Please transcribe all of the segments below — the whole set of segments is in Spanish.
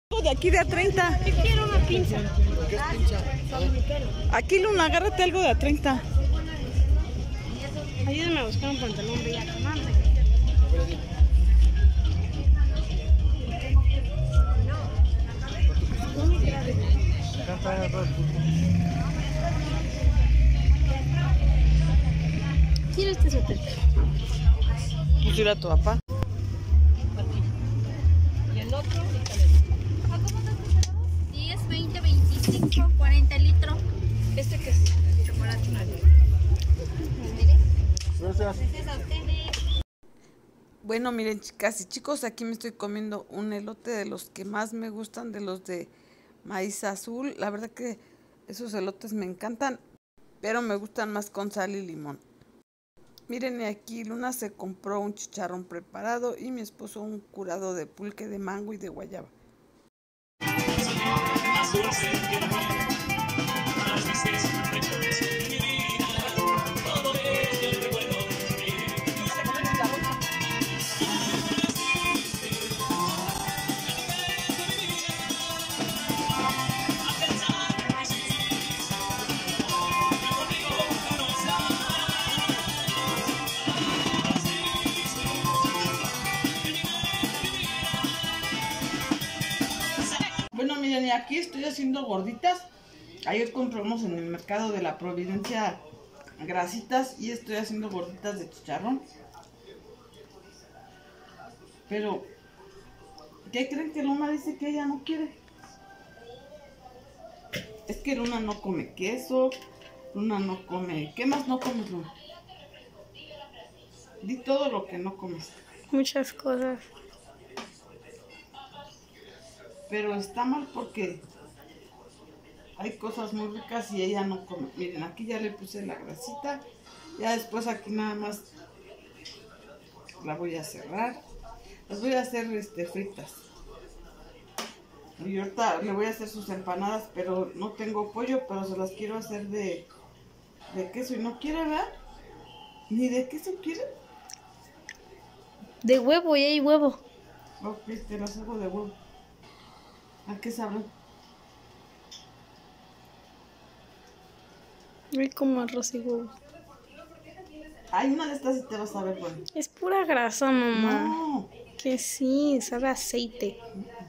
De aquí de a 30. Yo quiero una pinza. ¿Qué es pincha? Aquí, Luna, agárrate algo de a 30. Ayúdame a buscar un pantalón bellaco. Quiero este suéter. Pues dile a tu papá. Y el otro, 10, 20, 25, 40 litros. ¿Este qué es? Chocolate. Gracias. Bueno, miren, chicas y chicos, aquí me estoy comiendo un elote de los que más me gustan, de los de maíz azul. La verdad que esos elotes me encantan, pero me gustan más con sal y limón. Miren, y aquí Luna se compró un chicharrón preparado y mi esposo un curado de pulque de mango y de guayaba. Bueno, miren, y aquí estoy haciendo gorditas. Ayer compramos en el mercado de la Providencia grasitas y estoy haciendo gorditas de chicharrón. Pero, ¿qué creen? Que Luna dice que ella no quiere. Es que Luna no come queso, Luna no come... ¿Qué más no comes, Luna? Di todo lo que no comes. Muchas cosas. Pero está mal porque hay cosas muy ricas y ella no come. Miren, aquí ya le puse la grasita. Ya después aquí nada más la voy a cerrar. Las voy a hacer fritas. Y ahorita le voy a hacer sus empanadas, pero no tengo pollo, pero se las quiero hacer de queso. Y no quiere, ¿verdad? ¿Ni de queso quiere? De huevo, y hay huevo. Ok, te las hago de huevo. ¿A qué sabrán? Hay como arroz y huevo. Hay una de estas y te vas a ver, bueno. Es pura grasa, mamá. No. Que sí, sabe a aceite.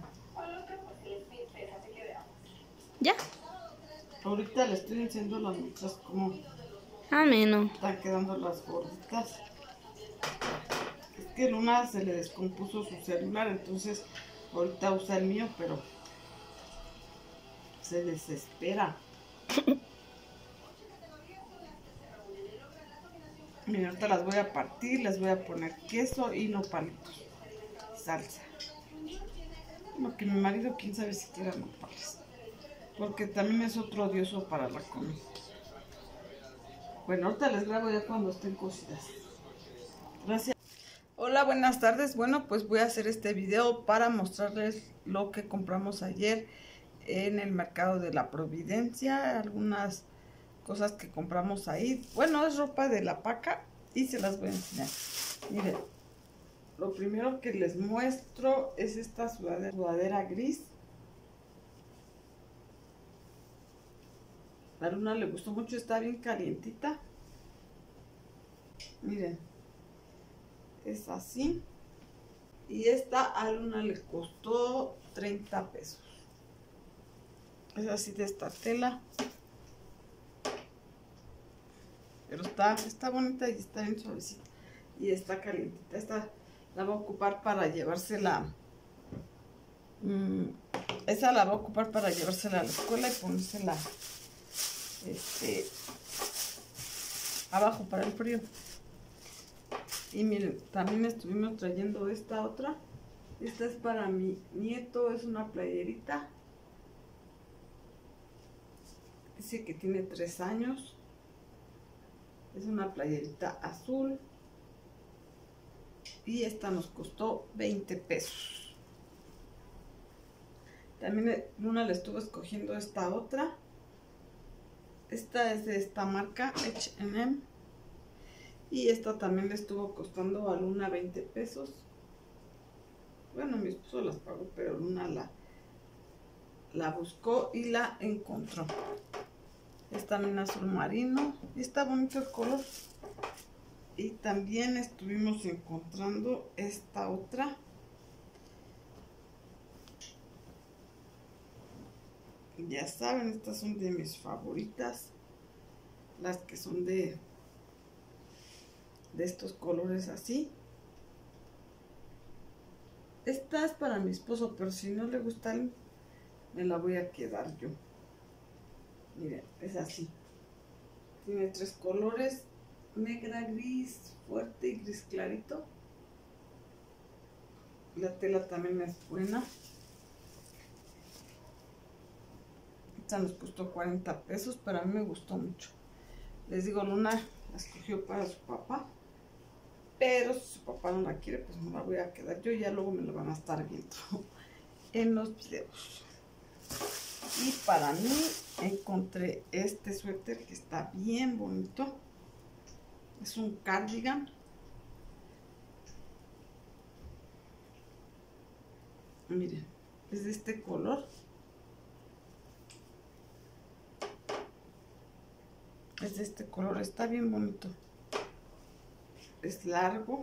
¿Ya? Ahorita le estoy enseñando las muchachas cómo Ameno. están quedando las gorditas. Es que Luna se le descompuso su celular, entonces ahorita usa el mío, pero se desespera. Miren, ahorita las voy a partir, les voy a poner queso y nopalitos, salsa. Lo que mi marido, quién sabe si quiera nopales, porque también es otro odioso para la comida. Bueno, ahorita les grabo ya cuando estén cocidas. Gracias. Hola, buenas tardes. Bueno, pues voy a hacer este video para mostrarles lo que compramos ayer en el mercado de la Providencia. Algunas cosas que compramos ahí. Bueno, es ropa de la paca y se las voy a enseñar. Miren, lo primero que les muestro es esta sudadera gris. A Luna le gustó mucho, está bien calientita. Miren, es así. Y esta a Luna le costó 30 pesos. Es así de esta tela. Pero está bonita y está bien suavecita. Y está calientita. Esta la voy a ocupar para llevársela. Esa la voy a ocupar para llevársela a la escuela y ponérsela abajo para el frío. Y miren, también estuvimos trayendo esta otra. Esta es para mi nieto, es una playerita. Dice que tiene 3 años. Es una playerita azul. Y esta nos costó 20 pesos. También Luna le estuvo escogiendo esta otra. Esta es de esta marca, H&M. Y esta también le estuvo costando a Luna 20 pesos. Bueno, mi esposo las pagó, pero Luna la buscó y la encontró. Es también azul marino y está bonito el color. Y también estuvimos encontrando esta otra. Ya saben, estas son de mis favoritas. Las que son de estos colores así. Esta es para mi esposo, pero si no le gustan, me la voy a quedar yo. Miren, es así. Tiene 3 colores: negra, gris fuerte y gris clarito. La tela también es buena. Esta nos costó 40 pesos, pero a mí me gustó mucho. Les digo, Luna la escogió para su papá, pero si su papá no la quiere, pues me la voy a quedar yo. Ya luego me lo van a estar viendo en los videos. Y para mí encontré este suéter que está bien bonito. Es un cardigan. Miren, es de este color. Es de este color, está bien bonito. Es largo.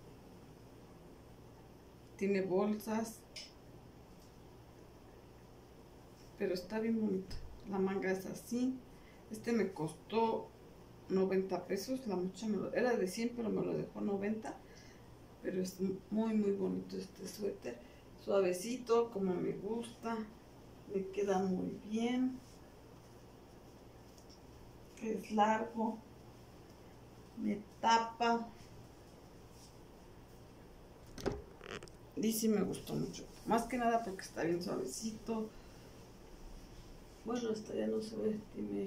Tiene bolsas. Pero está bien bonito. La manga es así. Este me costó 90 pesos. La muchacha era de 100, pero me lo dejó 90. Pero es muy bonito este suéter. Suavecito, como me gusta. Me queda muy bien. Es largo. Me tapa. Y sí me gustó mucho. Más que nada porque está bien suavecito. Bueno, hasta ya no se ve. Tiene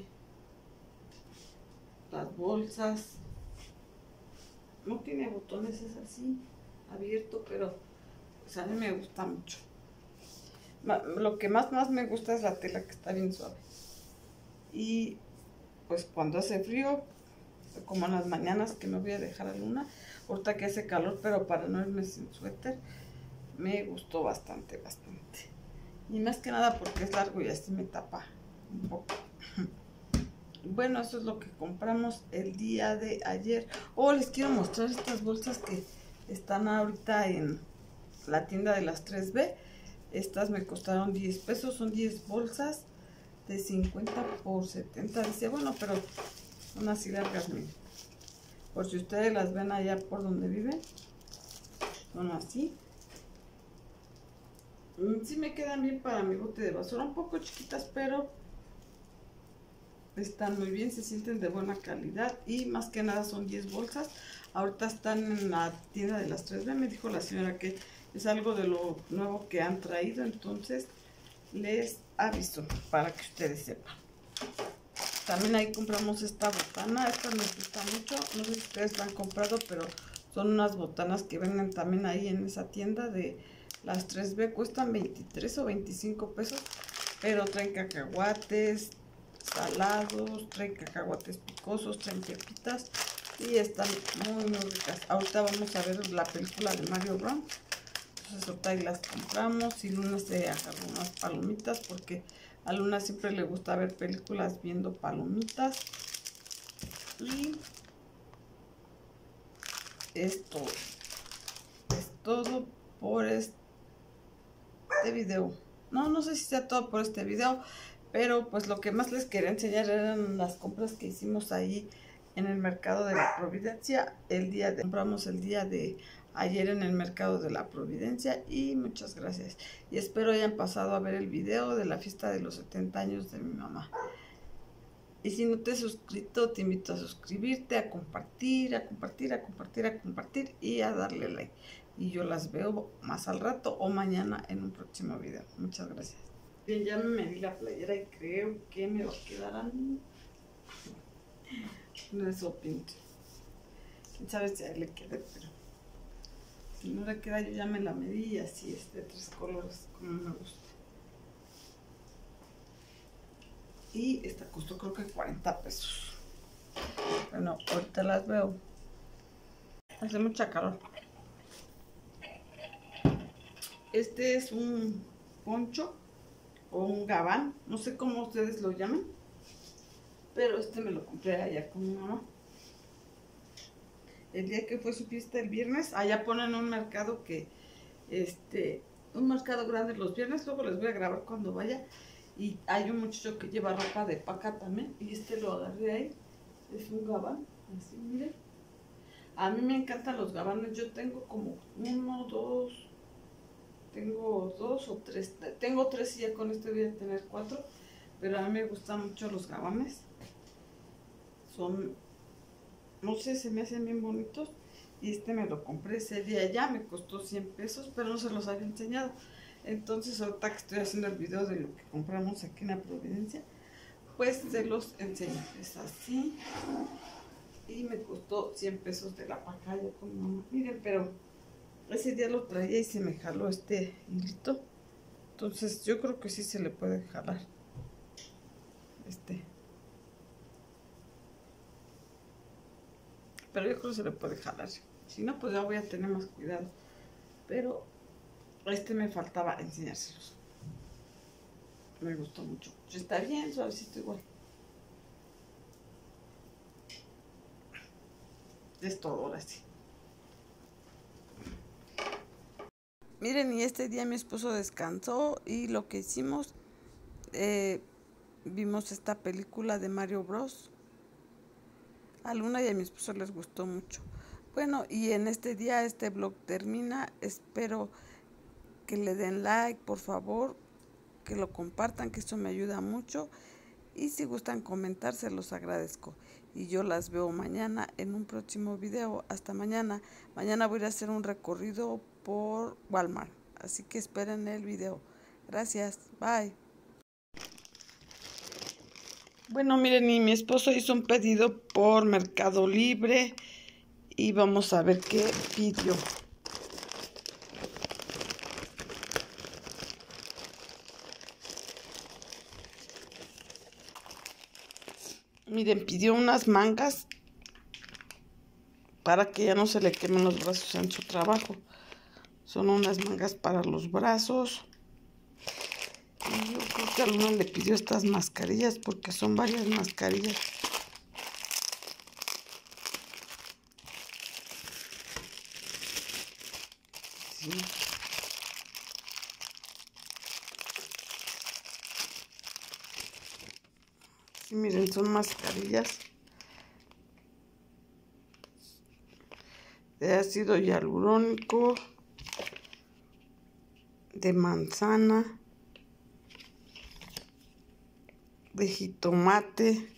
las bolsas. No tiene botones, es así, abierto, pero pues a mí me gusta mucho. Lo que más me gusta es la tela, que está bien suave. Y pues cuando hace frío, como en las mañanas que me voy a dejar a Luna, ahorita que hace calor, pero para no irme sin suéter, me gustó bastante. Y más que nada porque es largo y así me tapa un poco. Bueno, eso es lo que compramos el día de ayer. Les quiero mostrar estas bolsas que están ahorita en la tienda de las 3B. Estas me costaron 10 pesos. Son 10 bolsas de 50 por 70. Dice, bueno, pero son así largas, miren. Por si ustedes las ven allá por donde viven. Son así. Sí me quedan bien para mi bote de basura. Un poco chiquitas, pero están muy bien, se sienten de buena calidad. Y más que nada son 10 bolsas. Ahorita están en la tienda de las 3B. Me dijo la señora que es algo de lo nuevo que han traído. Entonces les aviso para que ustedes sepan. También ahí compramos esta botana. Esta me gusta mucho. No sé si ustedes la han comprado, pero son unas botanas que venden también ahí en esa tienda de las 3B. Cuestan 23 o 25 pesos. Pero traen cacahuates salados, traen cacahuates picosos, traen pepitas y están muy ricas. Ahorita vamos a ver la película de Mario Bros. Entonces ahorita ahí las compramos y Luna se agarró unas palomitas porque a Luna siempre le gusta ver películas viendo palomitas. Y esto es todo por este video. No sé si sea todo por este video, pero pues lo que más les quería enseñar eran las compras que hicimos ahí en el mercado de la Providencia. Compramos el día de ayer en el mercado de la Providencia y muchas gracias. Y espero hayan pasado a ver el video de la fiesta de los 70 años de mi mamá. Y si no te has suscrito, te invito a suscribirte, a compartir y a darle like. Y yo las veo más al rato o mañana en un próximo video. Muchas gracias. Bien, ya me medí la playera y creo que me va a quedar a mí. No es pinto. Quién sabe si a él le quede, pero si no le queda, yo ya me la medí y así es de 3 colores como me gusta. Y esta costó creo que 40 pesos. Bueno, ahorita las veo. Hace mucha calor. Este es un poncho o un gabán, no sé cómo ustedes lo llaman, pero este me lo compré allá con mi mamá. El día que fue su fiesta el viernes, allá ponen un mercado que, un mercado grande los viernes, luego les voy a grabar cuando vaya. Y hay un muchacho que lleva ropa de paca también, y lo agarré ahí, es un gabán, así miren. A mí me encantan los gabanes, yo tengo como tengo dos o tres, tengo tres y ya con este voy a tener 4, pero a mí me gustan mucho los gabanes. Son, no sé, se me hacen bien bonitos. Y me lo compré ese día ya, me costó 100 pesos, pero no se los había enseñado. Entonces ahorita que estoy haciendo el video de lo que compramos aquí en la Providencia, pues se los enseño. Es así. Y me costó 100 pesos de la pacaya con mi mamá. Miren, pero ese día lo traía y se me jaló este hilito. Entonces yo creo que sí se le puede jalar. Pero yo creo que se le puede jalar. Si no, pues ya voy a tener más cuidado. Pero me faltaba enseñárselos. Me gustó mucho. Está bien suavecito igual. Es todo ahora sí. Miren, y este día mi esposo descansó y lo que hicimos, vimos esta película de Mario Bros. A Luna y a mi esposo les gustó mucho. Bueno, y en este día este vlog termina. Espero que le den like, por favor, que lo compartan, que eso me ayuda mucho. Y si gustan comentar, se los agradezco. Y yo las veo mañana en un próximo video. Hasta mañana. Mañana voy a hacer un recorrido por Walmart. Así que esperen el video. Gracias. Bye. Bueno, miren, y mi esposo hizo un pedido por Mercado Libre. Y vamos a ver qué pidió. Miren, pidió unas mangas para que ya no se le quemen los brazos en su trabajo. Son unas mangas para los brazos. Y yo creo que a Luna le pidió estas mascarillas porque son varias mascarillas. Sí. Sí, miren, son mascarillas de ácido hialurónico, de manzana, de jitomate,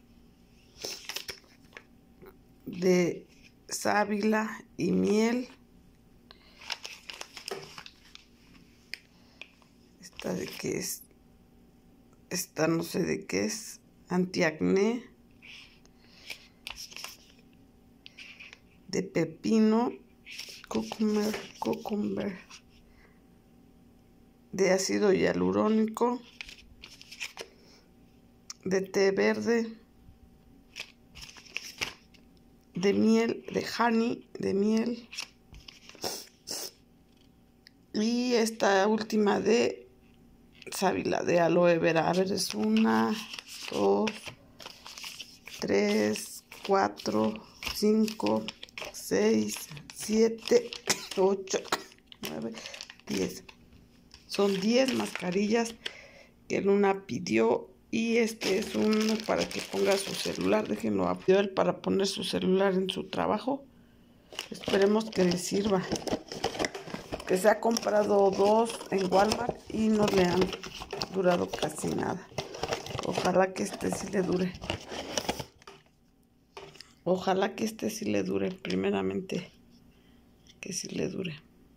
de sábila y miel. ¿Esta de qué es? Esta no sé de qué es. Antiacné, de pepino, cucumber, de ácido hialurónico, de té verde, de miel, de honey, de miel, y esta última de sábila, de aloe vera. A ver, es 1, 2, 3, 4, 5, 6, 7, 8, 9, 10. Son 10 mascarillas que Luna pidió. Y este es uno para que ponga su celular. Déjenlo a él para poner su celular en su trabajo. Esperemos que le sirva. Que se ha comprado 2 en Walmart y no le han durado casi nada. Ojalá que este sí le dure. Ojalá que este sí le dure. Primeramente, que sí le dure.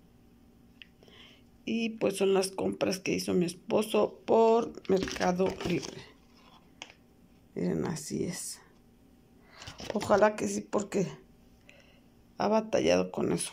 Y pues son las compras que hizo mi esposo por Mercado Libre. Miren, así es. Ojalá que sí, porque ha batallado con eso.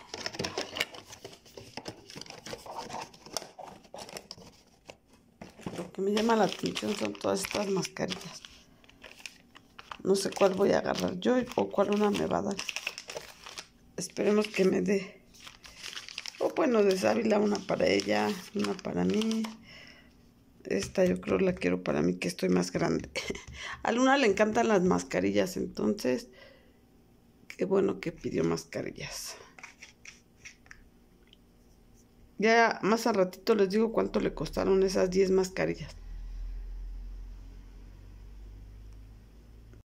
Lo que me llama la atención son todas estas mascarillas. No sé cuál voy a agarrar yo o cuál una me va a dar. Esperemos que me dé. O bueno, de sábila, una para ella, una para mí. esta yo creo la quiero para mí, que estoy más grande. A Luna le encantan las mascarillas, entonces qué bueno que pidió mascarillas. Ya más al ratito les digo cuánto le costaron esas 10 mascarillas.